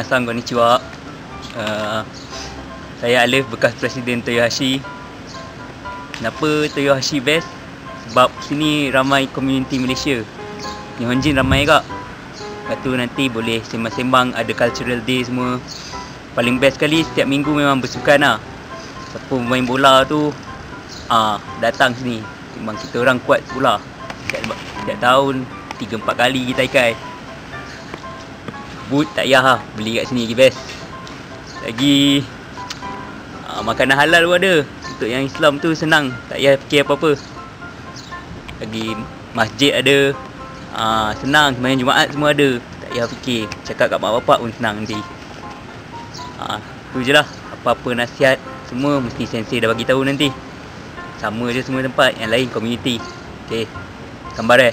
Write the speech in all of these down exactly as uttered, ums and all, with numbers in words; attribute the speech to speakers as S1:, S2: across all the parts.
S1: Minasan konnichiwa. Uh, saya Alif, bekas Presiden Toyohashi. Kenapa Toyohashi best? Sebab sini ramai komuniti Malaysia. Nihonjin ramai kak. Lepas tu nanti boleh sembang-sembang, ada cultural day semua. Paling best sekali setiap minggu memang bersukan lah. Siapa main bola tu ah, datang sini. Memang kita orang kuat bola. Setiap, setiap tahun tiga empat kali kita ikai. Boot tak payah lah, beli kat sini lagi best. Lagi aa, makanan halal pun ada. Untuk yang Islam tu senang, tak payah fikir apa-apa. Lagi masjid ada, aa, senang, sembahyang Jumaat semua ada. Tak payah fikir, cakap kat mak bapak pun senang nanti. Aa, tu je lah, apa-apa nasihat semua mesti sensei dah bagi tahu nanti. Sama je semua tempat, yang lain community. Okay, gambar eh.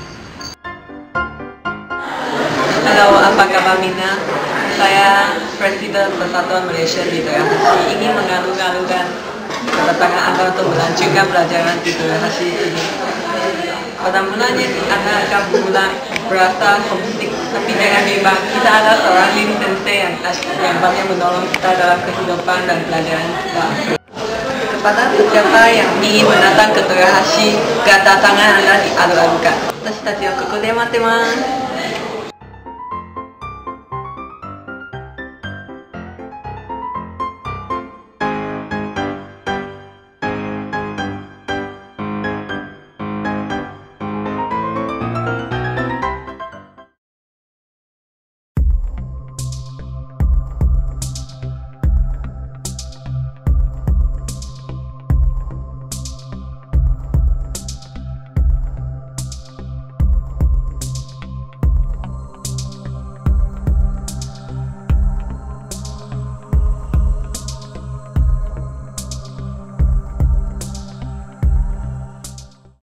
S2: Halo, apa kabar Mina? Saya Presiden Persatuan Malaysia di Toyohashi ingin mengalu-alukan kedatangan Anda untuk melanjutkan pelajaran di Toyohashi ini. Pada mulanya Anda akan mulai berasa homesick, tapi jangan bimbang. Kita ada seorang lead sensei yang, yang banyak menolong kita dalam kehidupan dan pelajaran kita. Kepada siapa yang ingin mendatang ke Toyohashi, kedatangan Anda dialu-alukan. Tashi tachi wa koko de matte masu.